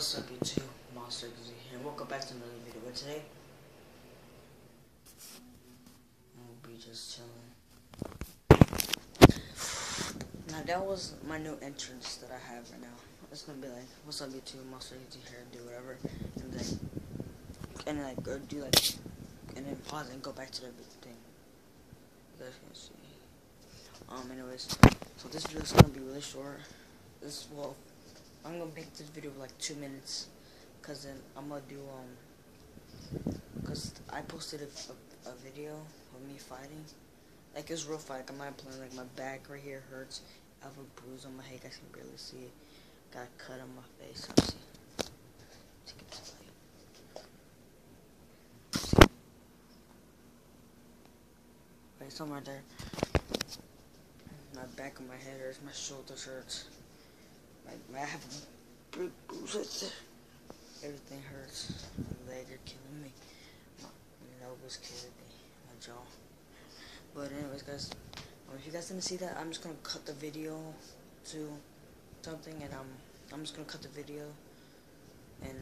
What's up YouTube, Monster XZ here, and welcome back to another video. But today, we'll be just chilling. Now that was my new entrance that I have right now. It's gonna be like, what's up YouTube, Monster XZ here, do whatever, and then go do like, and then pause and go back to the thing. You guys can see. Anyways, so this video is gonna be really short. I'm gonna make this video like 2 minutes, cause then I'm gonna do cause I posted a video of me fighting, like it's real fight. I'm not playing. Like my back right here hurts. I have a bruise on my head. You guys can barely see it. Got a cut on my face. Let's see. Take it to light. Right, somewhere right there. My back of my head hurts. My shoulders hurts. I have big bruises. Everything hurts. My leg are killing me. My nose killing me. My jaw. But anyways, guys, if you guys didn't see that, I'm just gonna cut the video to something, and I'm just gonna cut the video and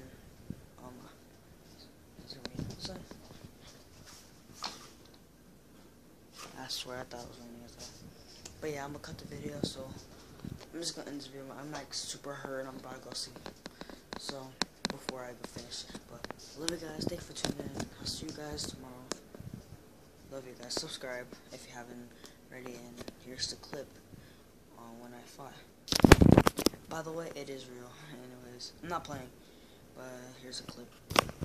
I swear I thought it was raining as well. But yeah, I'm gonna cut the video, so I'm just gonna end this video. I'm like super hurt. I'm about to go sleep. So before I go finish it, but love you guys. Thank you for tuning in. I'll see you guys tomorrow. Love you guys. Subscribe if you haven't already. And here's the clip on when I fought. By the way, it is real. Anyways, I'm not playing, but here's a clip.